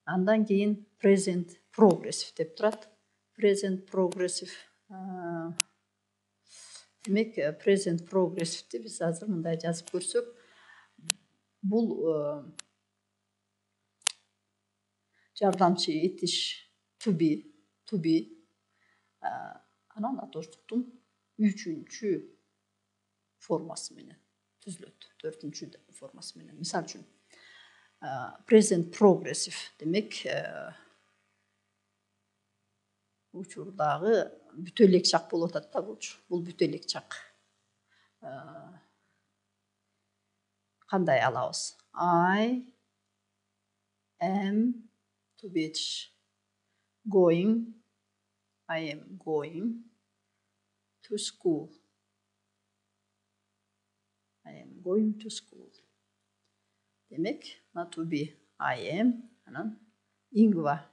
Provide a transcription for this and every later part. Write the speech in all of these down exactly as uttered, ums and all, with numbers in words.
Андан кейін present progressive деп тұрады. Present progressive. Демек, present progressive'ті біз азыр мындай жазып көрсек, бұл жардамчы етіш to be, to be. Анан атоштуктун үчүнчү формасы менен түзүлөт, төртүнчү формасы менен. Мисал үчүн, present progressive демек, учурдагы бүтө элек чак болуп атат да, бул бүтө элек чак. Кандай алабыз? I am to be going, I am going to school. I am going to school. Demek, not to be, I am, анан ингва.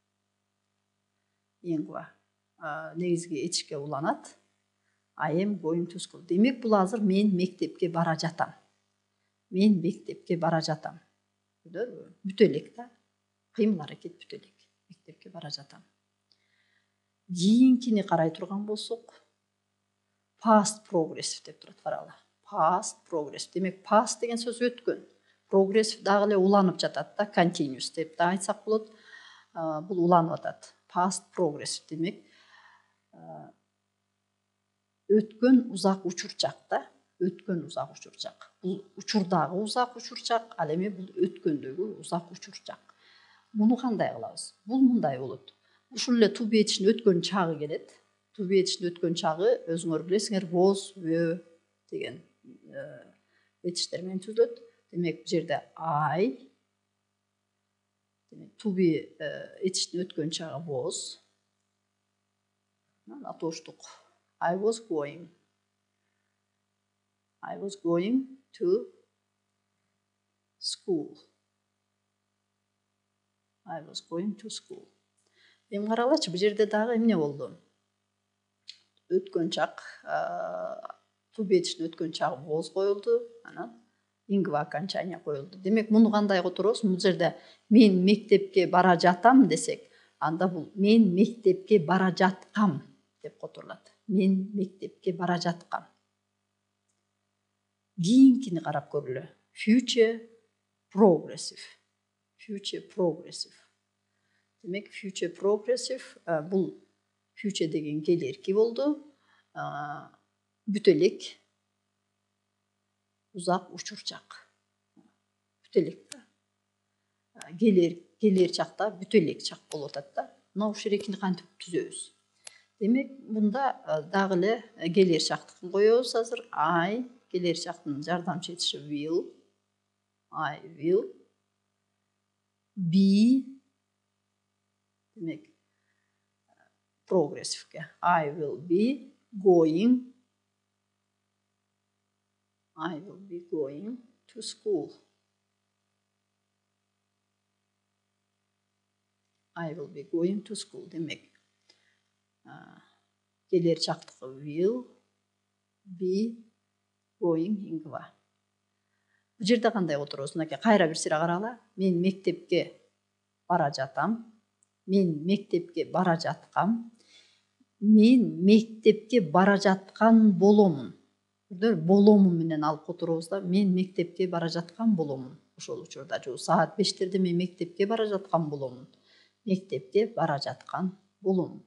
Ингва. Негизги эчке уланат. I am going to school. Демек, бул азыр мен мектепке бара жатам. Мен мектепке бара жатам. Бүтө элек да. Кыймыл аракет бүтө элек. Мектепке бара жатам. Кийинкини карай турган болсок, past progressive деп турат, карагыла. Past progressive. Демек, past деген сөз өткөн. Progressive дагы эле уланып жатат да, continuous деп да айтсак болот. Бул уланып атат. Past progressive демек, өткөн узак учурчак да, өткөн узак учурчак. Бул учурдагы узак учурчак, ал эми бул өткөндөгү узак учурчак. Муну кандай кылабыз? Бул мындай болот. Ушул эле to be этиштин өткөн чагы келет. To be этиштин өткөн чагы өзүңөр билесиңер, was, were деген этиштер менен түзүлөт. Демек, бул жерде I, демек, to be этиштин өткөн чагы was. Атоштук. I was going. I was going to school. I was going to school. Эми карагылачы, бул жерде дагы эмне болду? Өткөн чак, to be этиштин өткөн чагы was коюлду, анан ингва окончание коюлду. Демек, муну кандай которобуз? Бул жерде мен мектепке бара жатам десек, анда бул мен мектепке бара жаткам деп которулат. Мен мектепке бара жаткам. Кийинкини карап көрүлү. Future progressive. Future progressive. Демек, future progressive, бул future деген келерки болду. Бүтө элек узак учурчак. Бүтө элек да. Келер, келер чакта бүтө элек чак болуп атат да. Мына ушул экини кантип түзөбүз? Демек, мында дагы эле келер чактыкын коебуз азыр. I, келер чактын жардамчы этиши will. I will be, демек, progressive. I will be going. I will be going to school. I will be going to school. Демек, келер чактыкы will be going ингва. Бул жерде кандай отурабыз? Мынакей кайра бир сыйра карагыла. Мен мектепке бара жатам. Мен мектепке бара жаткам. Мен мектепке бара жаткан боломун. Боломун менен алып которобуз да. Мен мектепке бара жаткан боломун. Ошол учурда жо саат бештерде мен мектепке бара жаткан боломун. Мектепке бара жаткан боломун.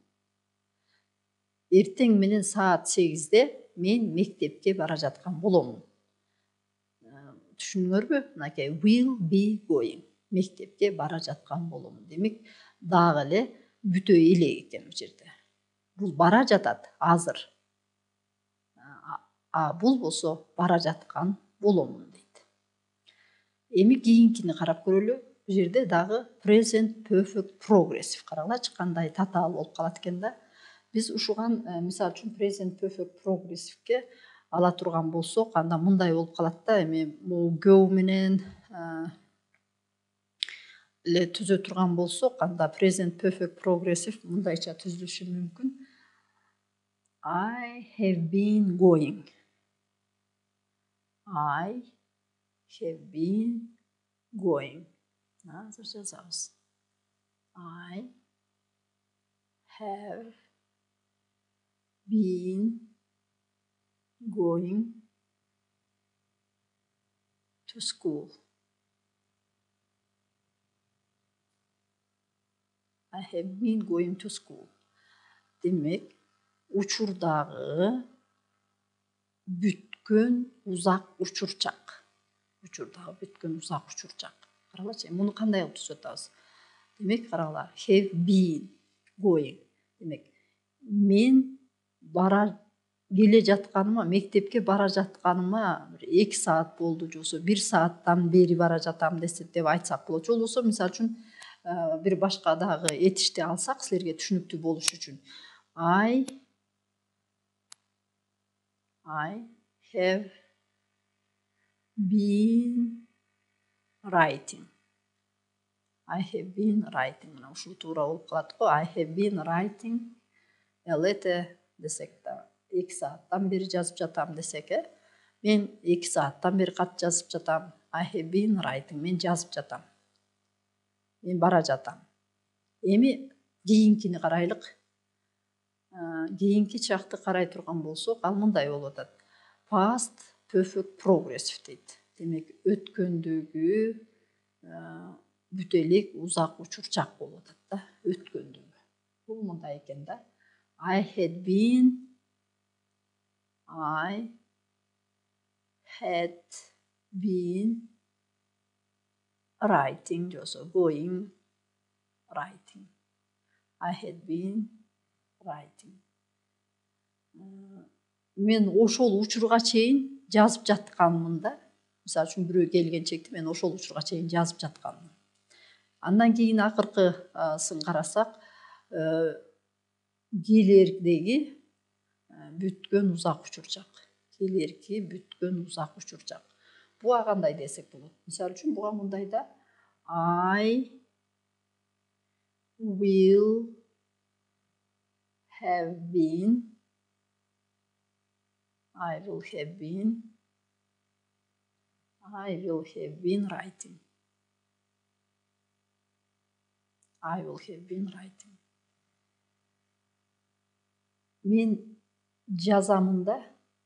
Эртең менен саат сегизде мен мектепке бара жаткан боломун. Түшүндүңөрбү? Мынакей will be going. Мектепке бара жаткан боломун. Демек, дагы эле бүтө элек экен бул жерде. Бул бара жатат азыр. А бул болсо бара жаткан боломун дейт. Эми кийинкини карап көрөлү. Бул жерде дагы present perfect progressive карагылачы, кандай татаал болуп калат экен да. Биз ушуган, мисалы үчүн, present perfect progressive'ке ала турган болсок, анда мындай болуп калат да. Эми бул go менен эле түзө турган болсок, анда present perfect progressive мындайча түзүлүшү мүмкүн. I have been going. I have been going. Азыр жазабыз. I have been going to school. I have been going to school. Demek, uçurdağı bütkün uzak uçurcak. Uçurdağı bütkün uzak uçurcak. Qaralaçı, bunu qanday qilib tushunasiz? Demek, qaranglar, have been going. Demek, men bara келе жатканыма, мектепке бара жатканыма эки саат болду, жоксо бир сааттан бери бара жатам десе деп айтсак болчу. Болсо, мисалы үчүн бир башка дагы этишти алсак, силерге түшүнүктүү болуш үчүн. I I have been writing. I have been writing. Мына ушул туура болуп калат го. I have been writing a letter десек да, эки сааттан бери жазып жатам десек, э? Мен эки сааттан бери кат жазып жатам. I have been writing. Мен жазып жатам. Мен бара жатам. Эми кийинкини карайлык. Кийинки чакты карай турган болсок, ал мындай болуп атат. Past perfect progressive дейт. Демек, өткөндөгү бүтелик узак учурчак болуп атат да, өткөндөгү. Бул мындай экен да. I had been I had been writing, жосо going writing. I had been writing. Мен ошол учурга чейин жазып жатканмын да. Мисалы үчүн бирөө келгенчекти мен ошол учурга чейин жазып жатканмын. Андан кийин акыркысын карасак, келердеги бүткөн узак учурчак. Келерки бүткөн узак учурчак. Буга кандай десек болот? Мисалы үчүн буга мындай да. I will have been I will have been I will have been writing. I will have been writing. Мен жазамын да.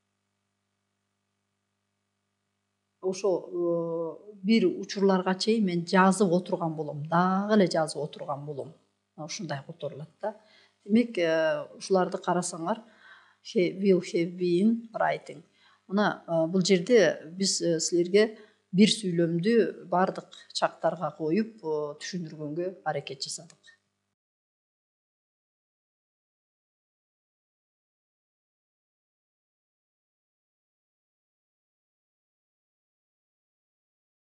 Ошо бир учурларга чейин мен жазып отурган болом, дагы эле жазып отурган болом. Ушундай которулат да. Демек, ушуларды карасаңар, will have been writing. Мына бул жерде биз силерге бир сүйлөмдү бардык чактарга коюп түшүндүргөнгө аракет жасадык.